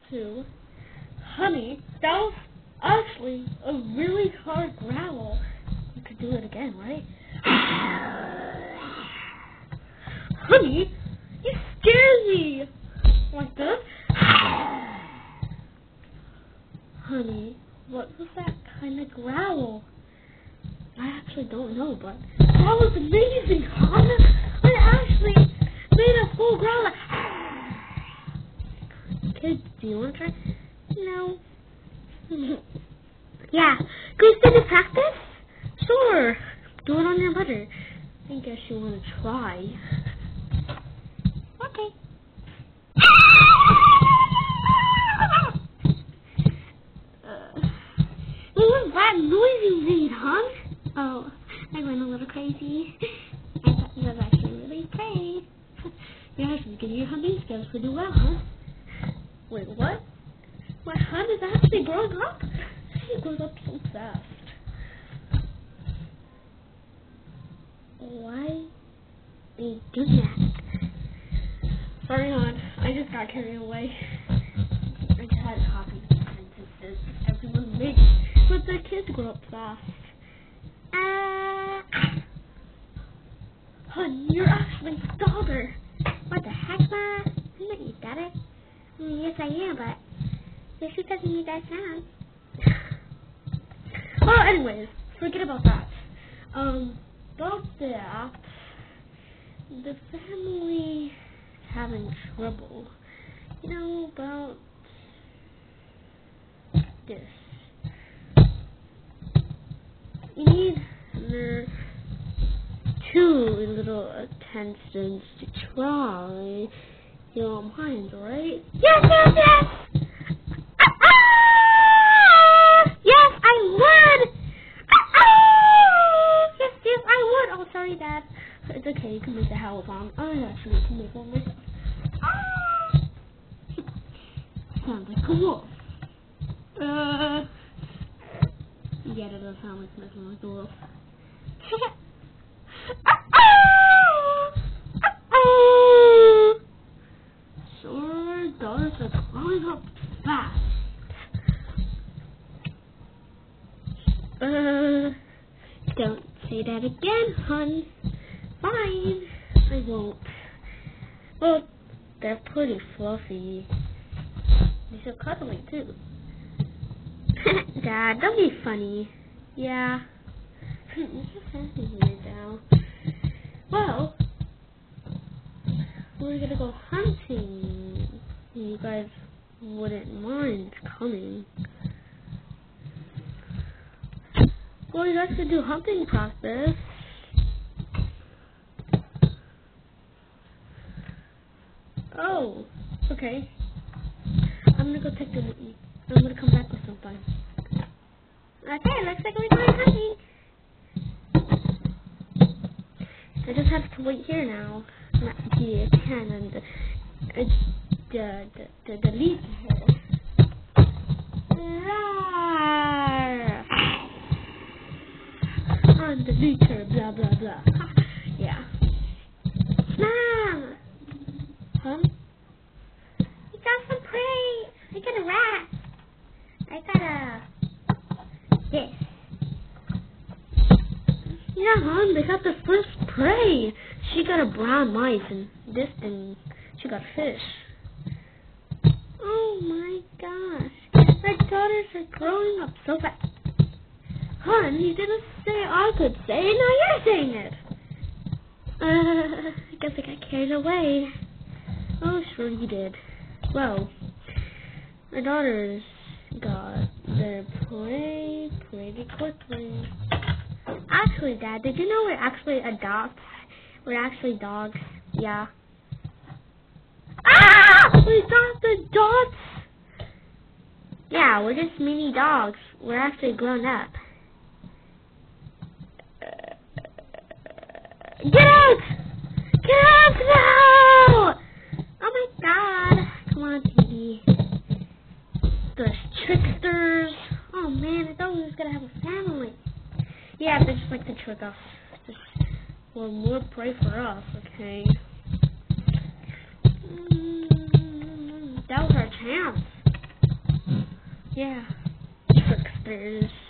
2. Honey, that was actually a really hard growl. You could do it again, right? Honey, you scared me. Like this? Honey, what was that kind of growl? I actually don't know, but that was amazing, hon. I actually made a full growl. Okay, do you want to try? No. Yeah. Can we still practice? Sure. Do it on your butter. I guess you want to try. Okay. What was that noise you made, hon? Oh, I went a little crazy. I thought you was actually really pretty. You're actually getting your hunting skills pretty well, huh? Wait, what? My hun is actually growing up? She grows up so fast. Why they do that? Sorry, hon. I just got carried away. I just had to copy the sentences everyone makes, but their kids grow up fast. Hun, you're actually my daughter. What the heck, Ma? I'm not your daughter. Yes, I am, but this doesn't need that sound. Well, anyways, forget about that. About that, the family is having trouble. You know, about this. You need two little attendants to try your minds, right? Yes! Yes, I would! Yes, I would! Oh, sorry, Dad. It's okay, you can make the howl song. I actually can make one myself. Sounds like a wolf. Yeah, that does sound like something like a wolf. Sure, daughters are growing up fast. Don't say that again, hun. Fine, I won't. Well, they're pretty fluffy. They're so cuddly, too. Dad, don't be funny. Yeah. It's just sounding weird now. Well, we're gonna go hunting. You guys wouldn't mind coming. Well, you guys could do hunting practice. Oh, okay. I'm gonna go take them with me. I'm gonna come back with something. Okay, looks like we're going hunting. I just have to wait here now. Not the can and the lead here. On the leader, blah blah blah. Yeah. Mom! Huh? You got some prey! I got a rat! I got this. Yeah, hon, they got the first prey. She got a brown mice, and this thing, she got fish. Oh my gosh. My daughters are growing up so fast. Hon, you didn't say I could say it, now you're saying it. I guess I got carried away. Oh, sure you did. Well, our daughters got their prey pretty quickly. Actually, Dad, did you know we're actually adopts? We're actually dogs. Yeah. Ah! We got the dogs! Yeah, we're just mini dogs. We're actually grown up. Get out! Get out now! Oh my God. Come on, TV. Those tricksters. Oh man, I thought we was gonna have a family. Yeah, they just like to trick us. Just, well, more prey for us, okay? That was our chance. Yeah. Tricksters.